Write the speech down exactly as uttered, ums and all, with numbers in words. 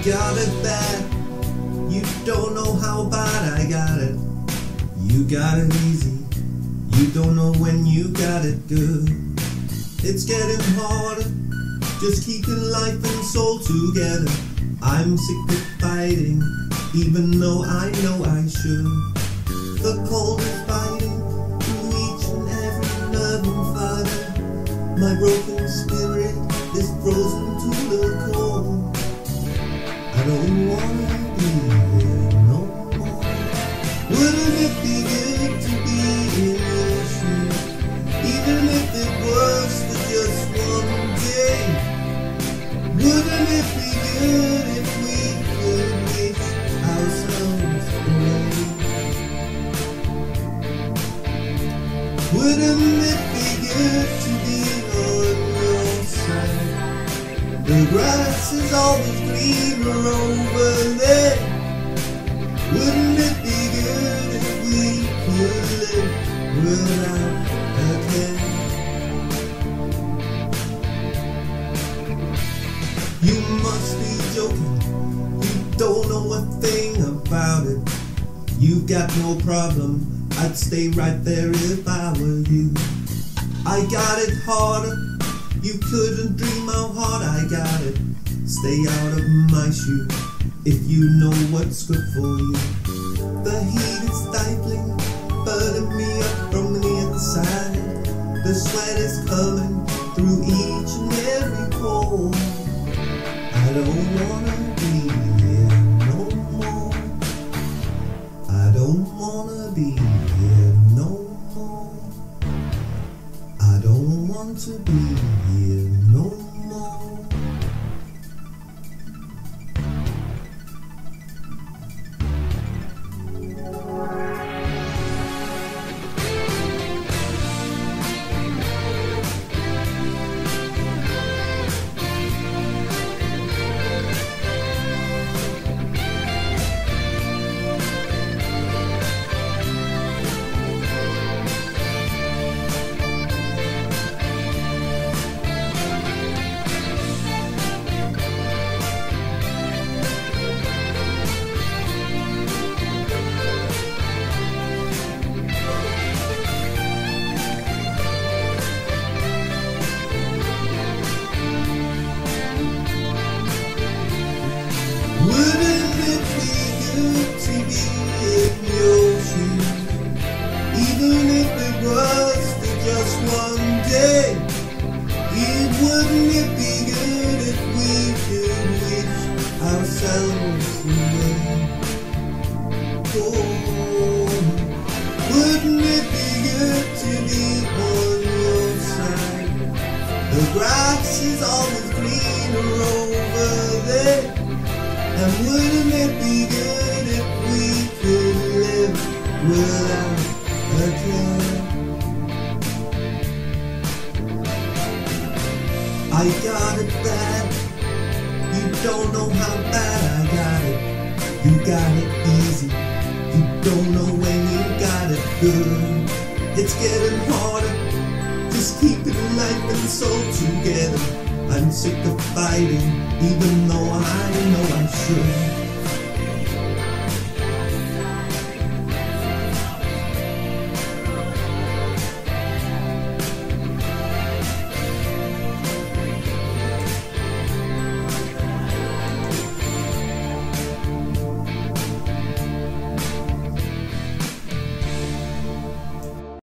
got it bad. You don't know how bad I got it. You got it easy. You don't know when you got it good. It's getting harder, just keeping life and soul together. I'm sick of fighting, even though I know I should. The cold is biting through each and every nerve and fiber. My broken spirit is frozen to the core. I don't wanna be here no more. Wouldn't it be good to be in your shoes, even if it was for just one day? Wouldn't it be good if we could wish ourselves away? Wouldn't it be good to be on your side? The grass is always greener over there. Wouldn't it be good if we could live without a care? You must be joking, you don't know a thing about it. You got no problem, I'd stay right there if I were you. I got it harder, you couldn't dream how hard I got it. Stay out of my shoes if you know what's good for you. The heat is stifling, burning me up from the inside. The sweat is coming through each and every pore. I don't wanna be here no more. I don't wanna be here no more. I don't want to be here no more. Wouldn't it be good to be in your shoes, even if it was for just one day? It wouldn't it be good if we could wish ourselves away? Oh, wouldn't it be good to be on your side? The grass is always greener over there. And wouldn't it be good if we could live without a care? I got it bad, you don't know how bad I got it. You got it easy, you don't know when you got it good. It's getting harder, just keeping life and soul together. I'm sick of fighting, even though I know I should.